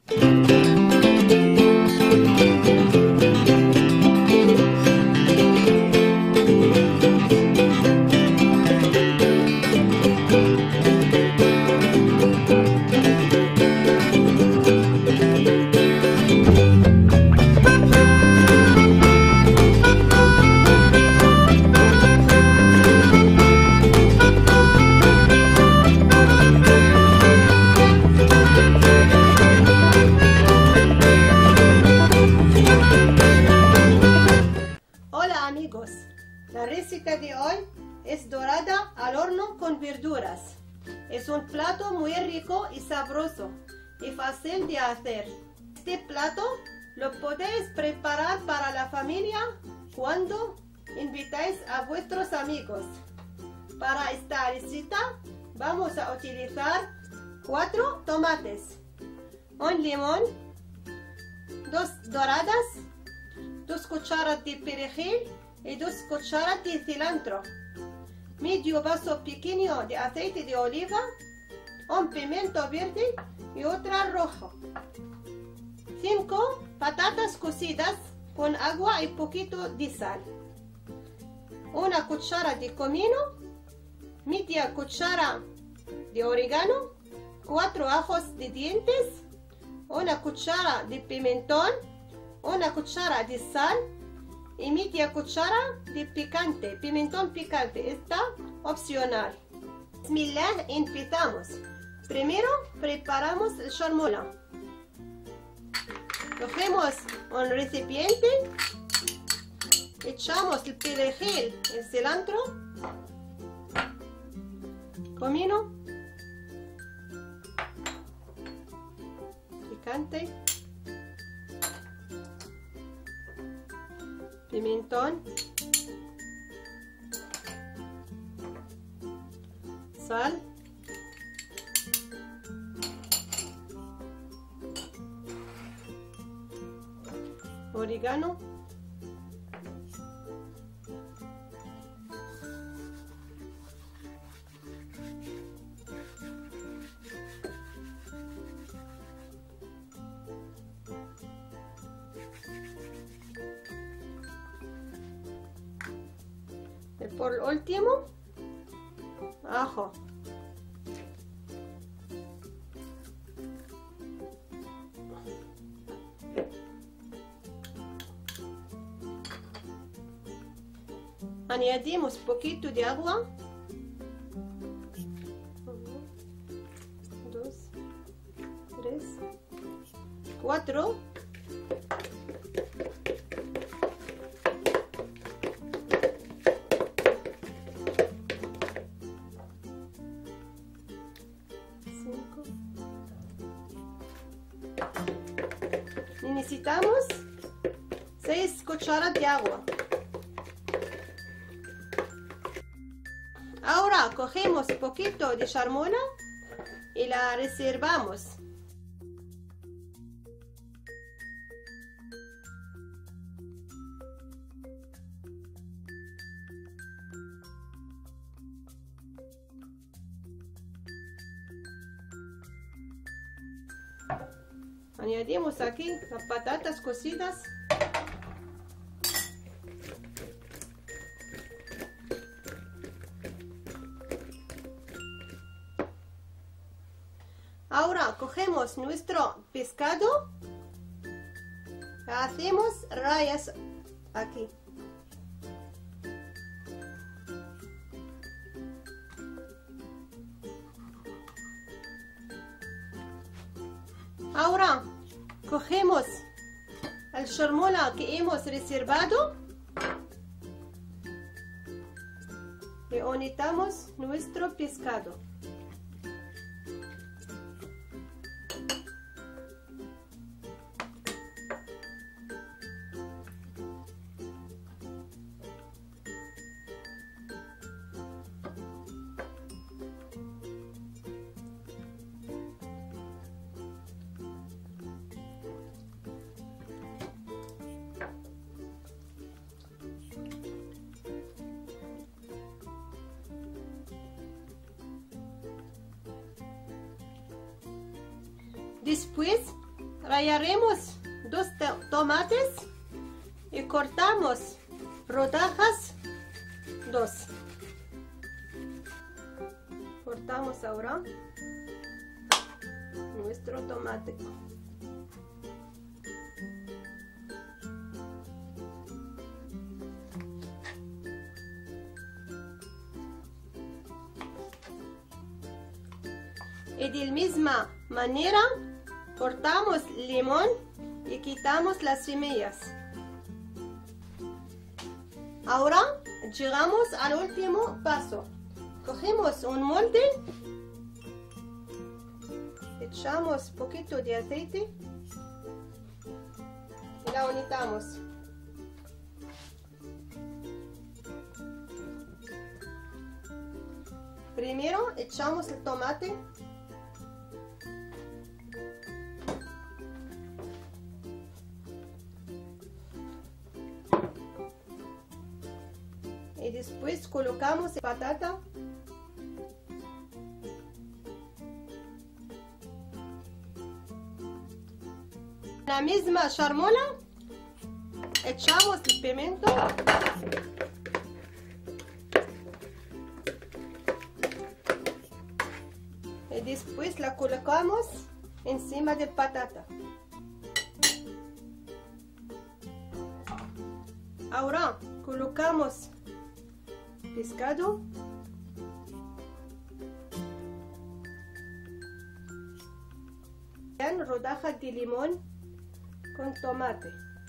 La receta de hoy es dorada al horno con verduras. Es un plato muy rico y sabroso y fácil de hacer. Este plato lo podéis preparar para la familia cuando invitáis a vuestros amigos. Para esta receta vamos a utilizar 4 tomates, un limón, 2 doradas, 2 cucharas de perejil y 2 cucharas de cilantro, medio vaso pequeño de aceite de oliva, un pimiento verde y otro rojo, 5 patatas cocidas con agua y poquito de sal, una cuchara de comino, media cuchara de orégano, 4 ajos de dientes, una cuchara de pimentón, una cuchara de sal y media cuchara de picante, pimentón picante, está opcional. Bismillah, empezamos. Primero preparamos el charmola. Cogemos un recipiente, echamos el perejil, el cilantro, comino, picante, pimentón, sal, orégano, y por último ajo. Añadimos poquito de agua, 1, 2, 3, 4, necesitamos 6 cucharadas de agua. Ahora cogemos un poquito de charmola y la reservamos. Añadimos aquí las patatas cocidas. Ahora cogemos nuestro pescado, hacemos rayas aquí. Ahora cogemos el charmola que hemos reservado y unitamos nuestro pescado. Después Rallaremos 2 tomates y cortamos rodajas 2. Cortamos ahora nuestro tomate. Y de la misma manera cortamos limón y quitamos las semillas. Ahora llegamos al último paso. Cogemos un molde, echamos un poquito de aceite y la unitamos. Primero echamos el tomate. Y después colocamos la patata. En la misma charmola echamos el pimiento. Y después la colocamos encima de la patata. Ahora colocamos pescado, rodajas de limón con tomate.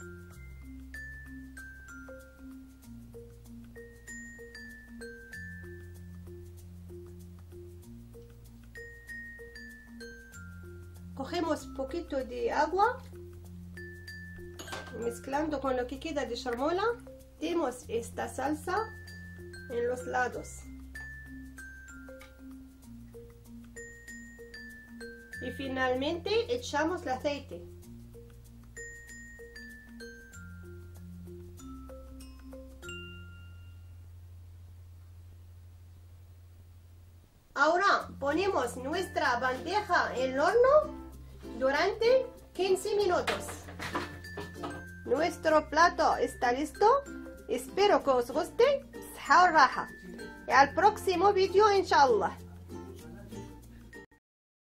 Cogemos un poquito de agua, mezclando con lo que queda de charmola, metemos esta salsa en los lados y finalmente echamos el aceite. Ahora ponemos nuestra bandeja en el horno durante 15 minutos. Nuestro plato está listo. Espero que os guste. صحة والراحة. al próximo vídeo inshallah.